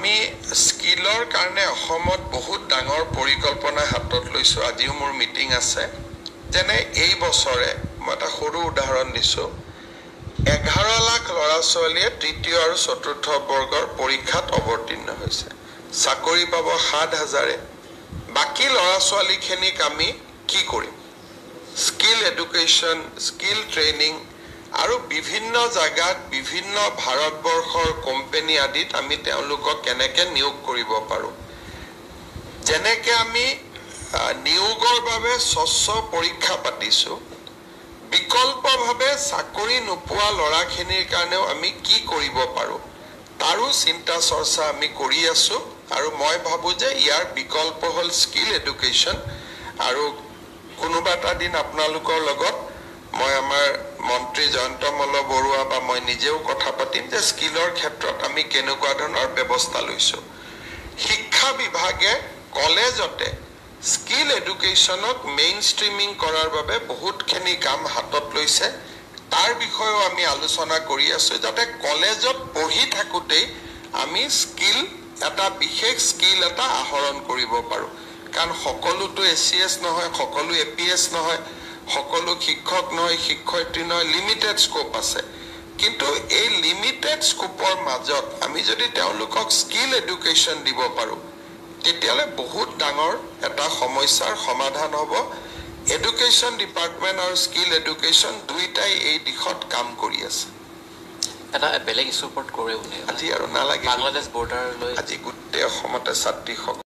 আমি স্কিলৰ কাৰণে অসমত বহুত ডাঙৰ পৰিকল্পনা হাতত লৈছো আজিও মোৰ মিটিং আছে যেনে এই বছৰে মই এটা সৰু উদাহৰণ দিছো 11 লাখ ল'ৰা ছোৱালীয়ে তৃতীয় আৰু চতুৰ্থ বৰ্গৰ পৰীক্ষাত অৱতীৰ্ণ হৈছে চাকৰি পাব 7,000 বাকি ল'ৰা ছোৱালীখিনিক আমি কি কৰিম স্কিল এডুকেশ্যন স্কিল ট্ৰেইনিং আৰু বিভিন্ন জায়গাত বিভিন্ন ভাৰতবৰ্ষৰ কোম্পানী আদিত আমি তেওঁলোকক কেনেকৈ নিয়োগ কৰিব পাৰো যেনেকৈ আমি নিয়োগৰ বাবে স্বচ্ছ পৰীক্ষা পাতিছো বিকল্পভাৱে চাকৰি নোপোৱা ল'ৰাখিনিৰ কাৰণেও আমি কি কৰিব পাৰো তাৰো চিন্তা চৰ্চা আমি কৰি আছো আৰু মই ভাবো যে ইয়াৰ বিকল্প হল স্কিল এডুকেশ্যন আৰু কোনোবা এটা দিন আপোনালোকৰ লগত মই আমাৰ মন্ত্ৰী জয়ন্ত মল্ল বৰুৱা বা মই নিজেও কথা পাতিম যে স্কিলৰ ক্ষেত্ৰত আমি কেনেকুৱা ধৰণৰ ব্যৱস্থা লৈছো শিক্ষা বিভাগে কলেজতে স্কিল এডুকেশ্যনক মেইন ষ্ট্ৰীমিং কৰাৰ বাবে বহুতখিনি কাম হাতত লৈছে তাৰ বিষয়েও আমি আলোচনা কৰি আছো যাতে কলেজত পঢ়ি থাকোতেই আমি স্কিল এটা বিশেষ স্কিল এটা আহৰণ কৰিব পাৰো কাৰণ সকলোতো এসিএস নহয় সকলো এপিএস নহয় সকলো শিক্ষক নহয় শিক্ষয়িত্ৰী নহয় লিমিটেড স্কোপ আছে কিন্তু এই লিমিটেড স্কোপৰ মাজত আমি যদি তেওঁলোকক স্কিল এডুকেশ্যন দিব পাৰো তেতিয়ালে বহুত ডাঙৰ এটা সমস্যাৰ সমাধান হ'ব এডুকেশ্যন ডিপাৰ্টমেন্ট আৰু স্কিল এডুকেশ্যন দুইটাই এই দিশত কাম কৰি আছে এটা বেলেগ ইস্যুৰ ওপৰত কৰে উনি আজি আৰু নালাগে বাংলাদেশ বৰ্ডাৰ লৈ আজি গোটেই অসমতে ছাত্ৰী